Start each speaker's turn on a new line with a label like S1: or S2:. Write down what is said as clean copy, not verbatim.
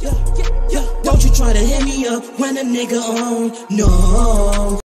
S1: Don't you try to hit me up when a nigga on, no.